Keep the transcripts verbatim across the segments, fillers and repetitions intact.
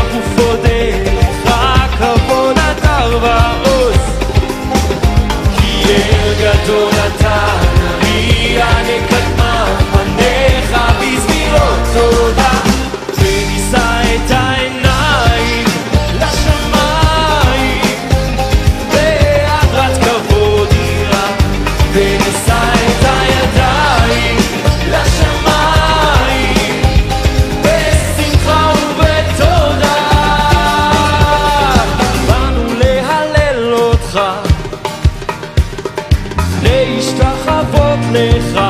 ופודה לך כבוד אדר ועוז, כי אל גדול אתה נריע נקדמה פניך בזמירות תודה, ונישא את העיניים לשמיים בהדרת כבוד יראה, ונישא את הידיים לשמיים בשמחה ובתודה. באנו להלל אותך, להשתחוות לך,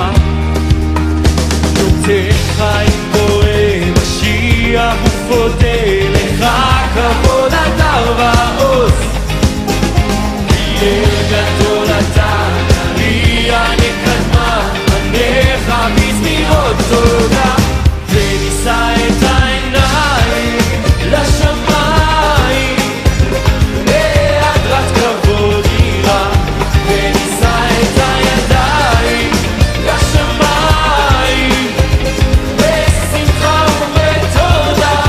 נותן חיים בורא משיח ופודה לך כבוד אדר ועוז, כי אל גדול אתה נריע נקדמה פניך בזמירות תודה, ונישא את העיניים לשמיים בהדרת כבוד יראה, ונישא את הידיים לשמיים בשמחה ובתודה.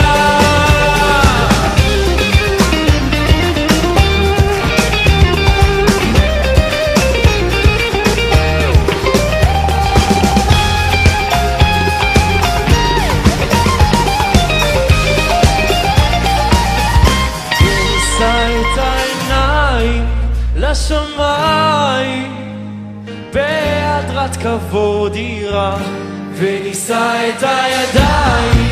ונישא את העיניים לשמיים בהדרת כבוד יראה, ונישא את הידיים